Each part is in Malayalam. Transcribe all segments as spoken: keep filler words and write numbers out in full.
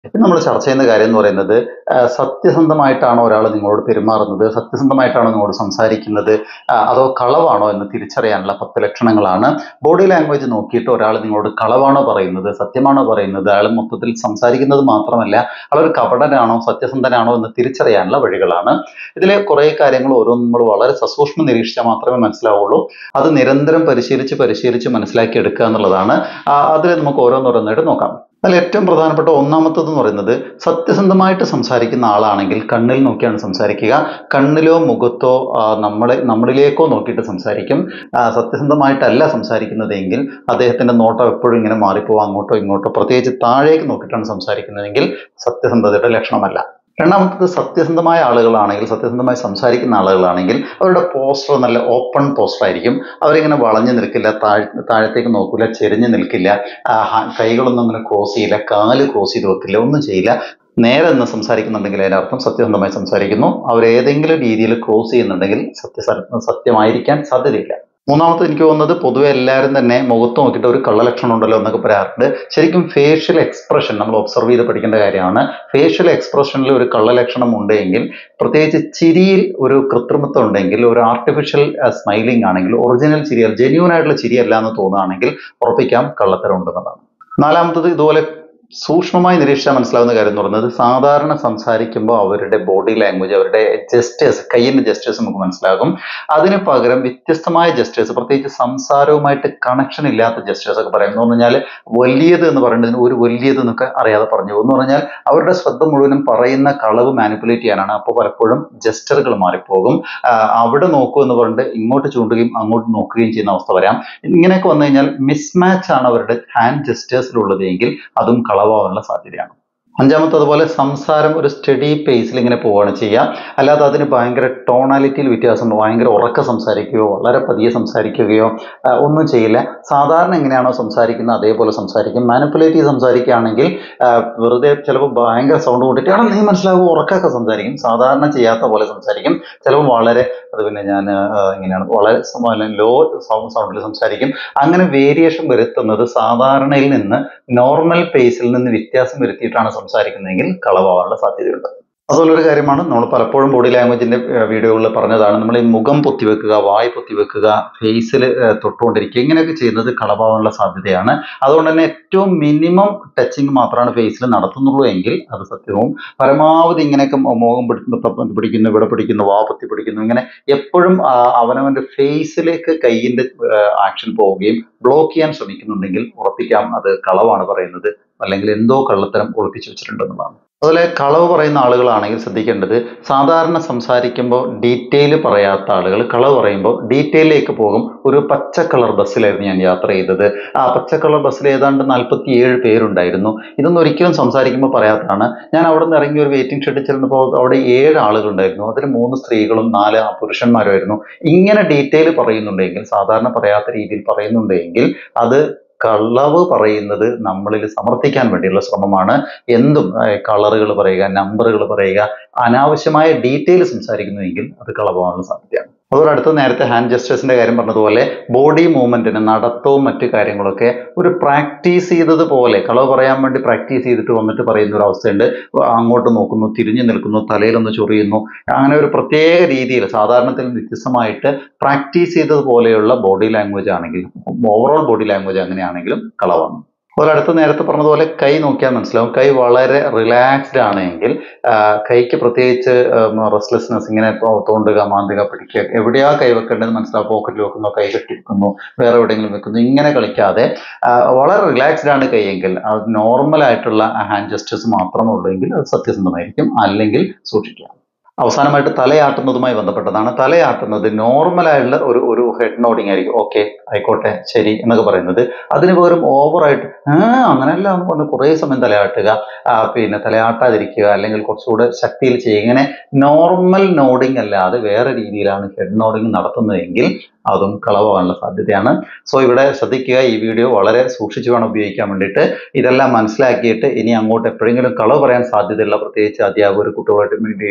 ഇപ്പം നമ്മൾ ചർച്ച ചെയ്യുന്ന കാര്യം എന്ന് പറയുന്നത് സത്യസന്ധമായിട്ടാണോ ഒരാൾ നിങ്ങളോട് പെരുമാറുന്നത്, സത്യസന്ധമായിട്ടാണോ നിങ്ങളോട് സംസാരിക്കുന്നത്, അതോ കളവാണോ എന്ന് തിരിച്ചറിയാനുള്ള പത്ത് ലക്ഷണങ്ങളാണ്. ബോഡി ലാംഗ്വേജ് നോക്കിയിട്ട് ഒരാൾ നിങ്ങളോട് കളവാണോ പറയുന്നത്, സത്യമാണോ പറയുന്നത്, അയാൾ മൊത്തത്തിൽ സംസാരിക്കുന്നത് മാത്രമല്ല അയാളൊരു കപടനാണോ സത്യസന്ധനാണോ എന്ന് തിരിച്ചറിയാനുള്ള വഴികളാണ്. ഇതിലെ കുറേ കാര്യങ്ങൾ ഓരോന്നും നമ്മൾ വളരെ സസൂക്ഷ്മം നിരീക്ഷിച്ചാൽ മാത്രമേ മനസ്സിലാവുള്ളൂ. അത് നിരന്തരം പരിശീലിച്ച് പരിശീലിച്ച് മനസ്സിലാക്കി എടുക്കുക എന്നുള്ളതാണ്. അതിൽ നമുക്ക് ഓരോന്നോരോന്നായിട്ട് നോക്കാം. അതിൽ ഏറ്റവും പ്രധാനപ്പെട്ട ഒന്നാമത്തത് എന്ന് പറയുന്നത്, സത്യസന്ധമായിട്ട് സംസാരിക്കുന്ന ആളാണെങ്കിൽ കണ്ണിൽ നോക്കിയാണ് സംസാരിക്കുക. കണ്ണിലോ മുഖത്തോ നമ്മളെ നമ്മളിലേക്കോ നോക്കിയിട്ട് സംസാരിക്കും. സത്യസന്ധമായിട്ടല്ല സംസാരിക്കുന്നതെങ്കിൽ അദ്ദേഹത്തിന്റെ നോട്ടം എപ്പോഴും ഇങ്ങനെ മാറിപ്പോവാം, അങ്ങോട്ടോ ഇങ്ങോട്ടോ, പ്രത്യേകിച്ച് താഴേക്ക് നോക്കിയിട്ടാണ് സംസാരിക്കുന്നതെങ്കിൽ സത്യസന്ധതയുടെ ലക്ഷണമല്ല. രണ്ടാമത്തത്, സത്യസന്ധമായ ആളുകളാണെങ്കിൽ, സത്യസന്ധമായി സംസാരിക്കുന്ന ആളുകളാണെങ്കിൽ അവരുടെ പോസ്റ്റർ നല്ല ഓപ്പൺ പോസ്റ്റർ ആയിരിക്കും. അവരിങ്ങനെ വളഞ്ഞു നിൽക്കില്ല, താഴ് താഴത്തേക്ക് നോക്കില്ല, ചെരിഞ്ഞു നിൽക്കില്ല, കൈകളൊന്നും അങ്ങനെ ക്രോസ് ചെയ്യില്ല, കാല് ക്രോസ് ചെയ്ത് വെക്കില്ല, ഒന്നും ചെയ്യില്ല. നേരെ നിന്ന് സംസാരിക്കുന്നുണ്ടെങ്കിൽ അതിനർത്ഥം സത്യസന്ധമായി സംസാരിക്കുന്നു. അവരേതെങ്കിലും രീതിയിൽ ക്രോസ് ചെയ്യുന്നുണ്ടെങ്കിൽ സത്യ സത്യമായിരിക്കാൻ സാധ്യതയില്ല. മൂന്നാമത്തെ എനിക്ക് തോന്നുന്നത്, പൊതുവെ എല്ലാവരും തന്നെ മുഖത്ത് നോക്കിയിട്ട് ഒരു കള്ളലക്ഷണം ഉണ്ടല്ലോ എന്നൊക്കെ പറയാറുണ്ട്. ശരിക്കും ഫേഷ്യൽ എക്സ്പ്രഷൻ നമ്മൾ ഒബ്സർവ് ചെയ്ത് പഠിക്കേണ്ട കാര്യമാണ്. ഫേഷ്യൽ എക്സ്പ്രഷനിൽ ഒരു കള്ളലക്ഷണം ഉണ്ടെങ്കിൽ, പ്രത്യേകിച്ച് ചിരിയിൽ ഒരു കൃത്രിമത്വം ഉണ്ടെങ്കിൽ, ഒരു ആർട്ടിഫിഷ്യൽ സ്മൈലിംഗ് ആണെങ്കിൽ, ഒറിജിനൽ ചിരി, ജെന്യൂൻ ആയിട്ടുള്ള ചിരിയല്ല എന്ന് തോന്നുകയാണെങ്കിൽ ഉറപ്പിക്കാം കള്ളത്തരം ഉണ്ടെന്നതാണ്. നാലാമത്തത്, ഇതുപോലെ സൂക്ഷ്മമായി നിരീക്ഷിച്ചാൽ മനസ്സിലാവുന്ന കാര്യം എന്ന് പറയുന്നത്, സാധാരണ സംസാരിക്കുമ്പോൾ അവരുടെ ബോഡി ലാംഗ്വേജ്, അവരുടെ ജെസ്റ്റേഴ്സ്, കയ്യിൻ്റെ ജെസ്റ്റേഴ്സ് നമുക്ക് മനസ്സിലാകും. അതിന് പകരം വ്യത്യസ്തമായ ജെസ്റ്റേഴ്സ്, പ്രത്യേകിച്ച് സംസാരവുമായിട്ട് കണക്ഷൻ ഇല്ലാത്ത ജെസ്റ്റേഴ്സ് ഒക്കെ പറയും. എന്ന് പറഞ്ഞാൽ വലിയത് എന്ന് പറയുന്നതിന് ഒരു വലിയത് എന്നൊക്കെ അറിയാതെ പറഞ്ഞു പോകും. എന്ന് പറഞ്ഞാൽ അവരുടെ ശ്രദ്ധ മുഴുവനും പറയുന്ന കളവ് മാനിപ്പുലേറ്റ് ചെയ്യാനാണ്. അപ്പോൾ പലപ്പോഴും ജെസ്റ്ററുകൾ മാറിപ്പോകും. അവിടെ നോക്കൂ എന്ന് പറഞ്ഞിട്ട് ഇങ്ങോട്ട് ചൂണ്ടുകയും അങ്ങോട്ട് നോക്കുകയും ചെയ്യുന്ന അവസ്ഥ വരാം. ഇങ്ങനെയൊക്കെ വന്നു കഴിഞ്ഞാൽ മിസ്മാച്ച് ആണ് അവരുടെ ഹാൻഡ് ജെസ്റ്റേഴ്സിലുള്ളത് എങ്കിൽ അതും കളവാകാനുള്ള സാധ്യതയാണ്. അഞ്ചാമത്തെ, അതുപോലെ സംസാരം ഒരു സ്റ്റഡി പേസിൽ ഇങ്ങനെ പോവുകയാണ് ചെയ്യുക. അല്ലാതെ അതിന് ഭയങ്കര ടോണാലിറ്റിയിൽ വ്യത്യാസം, ഭയങ്കര ഉറക്കം സംസാരിക്കുകയോ വളരെ പതിയെ സംസാരിക്കുകയോ ഒന്നും ചെയ്യില്ല. സാധാരണ എങ്ങനെയാണോ സംസാരിക്കുന്നത് അതേപോലെ സംസാരിക്കും. മാനിപ്പുലേറ്റീവ് സംസാരിക്കുകയാണെങ്കിൽ വെറുതെ ചിലപ്പോൾ ഭയങ്കര സൗണ്ട് കൂട്ടിയിട്ട് ആണോ നീ മനസ്സിലാകും ഉറക്കമൊക്കെ സംസാരിക്കും. സാധാരണ ചെയ്യാത്ത പോലെ സംസാരിക്കും. ചിലപ്പോൾ വളരെ അത് പിന്നെ ഞാൻ ഇങ്ങനെയാണ് വളരെ ലോ സൗണ്ട് സൗണ്ടിൽ സംസാരിക്കും. അങ്ങനെ വേരിയേഷൻ വരുത്തുന്നത് സാധാരണയിൽ നിന്ന് നോർമൽ പേസിൽ നിന്ന് വ്യത്യാസം വരുത്തിയിട്ടാണ് സംസാരിക്കുന്നതെങ്കിൽ കളവാകാനുള്ള സാധ്യതയുണ്ട്. അതുപോലെ ഒരു കാര്യമാണ്, നമ്മൾ പലപ്പോഴും ബോഡി ലാംഗ്വേജിന്റെ വീഡിയോകളിൽ പറഞ്ഞതാണ്, നമ്മൾ ഈ മുഖം പൊത്തിവെക്കുക, വായ് പൊത്തിവെക്കുക, ഫേസിൽ തൊട്ടുകൊണ്ടിരിക്കുക, ഇങ്ങനെയൊക്കെ ചെയ്യുന്നത് കളവാകാനുള്ള സാധ്യതയാണ്. അതുകൊണ്ട് തന്നെ ഏറ്റവും മിനിമം ടച്ചിങ് മാത്രമാണ് ഫേസിൽ നടത്തുന്നുള്ളൂ എങ്കിൽ അത് സത്യവും. പരമാവധി ഇങ്ങനെയൊക്കെ മുഖം പിടിക്കുന്നു, ഇവിടെ പിടിക്കുന്നു, വാ പൊത്തി പിടിക്കുന്നു, ഇങ്ങനെ എപ്പോഴും അവനവന്റെ ഫേസിലേക്ക് കൈയിന്റെ ആക്ഷൻ പോവുകയും ബ്ലോക്ക് ചെയ്യാൻ ശ്രമിക്കുന്നുണ്ടെങ്കിൽ ഉറപ്പിക്കാം അത് കളവാണ് പറയുന്നത്, അല്ലെങ്കിൽ എന്തോ കള്ളത്തരം ഒളിപ്പിച്ചു വെച്ചിട്ടുണ്ടെന്നുള്ളതാണ്. അതുപോലെ കളവ് പറയുന്ന ആളുകളാണെങ്കിൽ ശ്രദ്ധിക്കേണ്ടത്, സാധാരണ സംസാരിക്കുമ്പോൾ ഡീറ്റെയിൽ പറയാത്ത ആളുകൾ കളവ് പറയുമ്പോൾ ഡീറ്റെയിലേക്ക് പോകും. ഒരു പച്ച കളർ ബസ്സിലായിരുന്നു ഞാൻ യാത്ര ചെയ്തത്. ആ പച്ച കളർ ബസ്സിൽ ഏതാണ്ട് നാൽപ്പത്തി ഏഴ് പേരുണ്ടായിരുന്നു. ഇതൊന്നും ഒരിക്കലും സംസാരിക്കുമ്പോൾ പറയാത്തതാണ്. ഞാൻ അവിടെ നിന്ന് ഇറങ്ങി ഒരു വെയിറ്റിംഗ് ഷെഡിൽ ചെന്നപ്പോൾ അവിടെ ഏഴ് ആളുകളുണ്ടായിരുന്നു. അതിൽ മൂന്ന് സ്ത്രീകളും നാല് പുരുഷന്മാരുമായിരുന്നു. ഇങ്ങനെ ഡീറ്റെയിൽ പറയുന്നുണ്ടെങ്കിൽ, സാധാരണ പറയാത്ത രീതിയിൽ പറയുന്നുണ്ടെങ്കിൽ അത് കളവ് പറയുന്നത് നമ്മളിൽ സമർത്ഥിക്കാൻ വേണ്ടിയുള്ള ശ്രമമാണ്. എന്തും കളറുകൾ പറയുക, നമ്പറുകൾ പറയുക, അനാവശ്യമായ ഡീറ്റെയിൽ സംസാരിക്കുന്നുവെങ്കിൽ അത് കളവാനുള്ള സാധ്യതയാണ്. അതുപോലെ അടുത്ത നേരത്തെ ഹാൻഡ് ജെസ്റ്റേഴ്സിന്റെ കാര്യം പറഞ്ഞതുപോലെ ബോഡി മൂവ്മെന്റിന്, നടത്തവും മറ്റു കാര്യങ്ങളൊക്കെ ഒരു പ്രാക്ടീസ് ചെയ്തതുപോലെ കളവ് പറയാൻ വേണ്ടി പ്രാക്ടീസ് ചെയ്തിട്ട് വന്നിട്ട് പറയുന്ന ഒരു അവസ്ഥയുണ്ട്. അങ്ങോട്ട് നോക്കുന്നു, തിരിഞ്ഞു നിൽക്കുന്നു, തലയിലൊന്ന് ചൊറിയുന്നു, അങ്ങനെ ഒരു പ്രത്യേക രീതിയിൽ സാധാരണത്തിൽ വ്യത്യസ്തമായിട്ട് പ്രാക്ടീസ് ചെയ്തതുപോലെയുള്ള ബോഡി ലാംഗ്വേജ് ആണെങ്കിൽ, ഓവറോൾ ബോഡി ലാംഗ്വേജ് അങ്ങനെയാണെങ്കിലും കളവാണ്. ഒരടുത്ത നേരത്തെ പറഞ്ഞതുപോലെ കൈ നോക്കിയാൽ മനസ്സിലാവും. കൈ വളരെ റിലാക്സ്ഡ് ആണെങ്കിൽ, കൈക്ക് പ്രത്യേകിച്ച് റെസ്റ്റ്ലെസ്നെസ്, ഇങ്ങനെ തോണ്ടുക, മാന്തുക, പിടിക്കുക, എവിടെയാ കൈ വെക്കേണ്ടത് മനസ്സിലാവും. പോക്കറ്റിൽ വെക്കുന്നു, കൈ കെട്ടിരിക്കുന്നു, വേറെ എവിടെയെങ്കിലും വെക്കുന്നു, ഇങ്ങനെ കളിക്കാതെ വളരെ റിലാക്സ്ഡ് ആണ് കൈയെങ്കിൽ, അത് നോർമൽ ആയിട്ടുള്ള ഹാൻഡ് ജെസ്റ്റേഴ്സ് മാത്രമേ ഉള്ളൂ എങ്കിൽ അത് സത്യസന്ധമായിരിക്കും. അല്ലെങ്കിൽ സൂക്ഷിക്കുക. അവസാനമായിട്ട് തലയാട്ടുന്നതുമായി ബന്ധപ്പെട്ടതാണ്. തലയാട്ടുന്നത് നോർമലായുള്ള ഒരു ഒരു ഹെഡ് നോഡിങ് ആയിരിക്കും. ഓക്കെ, ആയിക്കോട്ടെ, ശരി എന്നൊക്കെ പറയുന്നത്. അതിന് പകരം ഓവറായിട്ട് അങ്ങനെയല്ല എന്ന് പറഞ്ഞ് കുറേ സമയം തലയാട്ടുക, പിന്നെ തലയാട്ടാതിരിക്കുക, അല്ലെങ്കിൽ കുറച്ചുകൂടെ ശക്തിയിൽ ചെയ്യുക, ഇങ്ങനെ നോർമൽ നോഡിങ് അല്ലാതെ വേറെ രീതിയിലാണ് ഹെഡ് നോഡിങ് നടത്തുന്നതെങ്കിൽ അതും കളവാകാനുള്ള സാധ്യതയാണ്. സോ ഇവിടെ ശ്രദ്ധിക്കുക, ഈ വീഡിയോ വളരെ സൂക്ഷിച്ചു വേണം ഉപയോഗിക്കാൻ വേണ്ടിയിട്ട്. ഇതെല്ലാം മനസ്സിലാക്കിയിട്ട് ഇനി അങ്ങോട്ട് എപ്പോഴെങ്കിലും കളവ് പറയാൻ സാധ്യതയുള്ള, പ്രത്യേകിച്ച് അധ്യാപകർ കുട്ടികളായിട്ട് ഡീൽ ചെയ്യുമ്പോൾ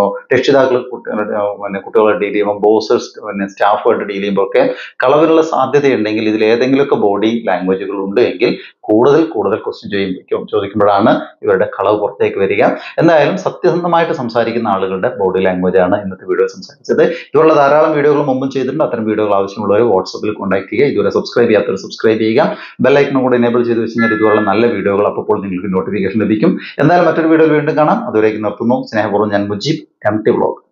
ചെയ്യുമ്പോൾ, രക്ഷിതാക്കൾ കുട്ടികളുടെ പിന്നെ കുട്ടികളെ ഡീൽ ചെയ്യുമ്പോൾ, ബോസ് പിന്നെ സ്റ്റാഫുമായിട്ട് ഡീൽ ചെയ്യുമ്പോൾ ഒക്കെ കളവിനുള്ള സാധ്യതയുണ്ടെങ്കിൽ ഇതിൽ ഏതെങ്കിലുമൊക്കെ ബോഡി ലാംഗ്വേജുകൾ ഉണ്ട് എങ്കിൽ കൂടുതൽ കൂടുതൽ ക്വസ്റ്റ്യൻ ചെയ്യുമ്പോൾ ചോദിക്കുമ്പോഴാണ് ഇവരുടെ കളവ് പുറത്തേക്ക് വരിക. എന്തായാലും സത്യസന്ധമായിട്ട് സംസാരിക്കുന്ന ആളുകളുടെ ബോഡി ലാംഗ്വേജ് ആണ് ഇന്നത്തെ വീഡിയോ സംസാരിച്ചത്. ഇതുള്ള ധാരാളം വീഡിയോകൾ മുമ്പും ചെയ്തിട്ടുണ്ട്. അത്തരം വീഡിയോകൾ ആവശ്യമുള്ളവർ വാട്സപ്പിൽ കോൺടാക്ട് ചെയ്യുക. ഇതുവരെ സബ്സ്ക്രൈബ് ചെയ്യാത്തവർ സബ്സ്ക്രൈബ് ചെയ്യുക. ബെല്ലൈക്കനും കൂടെ എനേബിൾ ചെയ്ത് വെച്ച് കഴിഞ്ഞാൽ ഇതുപോലുള്ള നല്ല വീഡിയോകൾ അപ്പോൾ നിങ്ങൾക്ക് നോട്ടിഫിക്കേഷൻ ലഭിക്കും. എന്തായാലും മറ്റൊരു വീഡിയോയിൽ വീണ്ടും കാണാം. അതുവരേക്കും നിർത്തുന്നു. സ്നേഹപൂർവ്വം ഞാൻ മുജീബ്, എം ടി വ്ലോഗ്.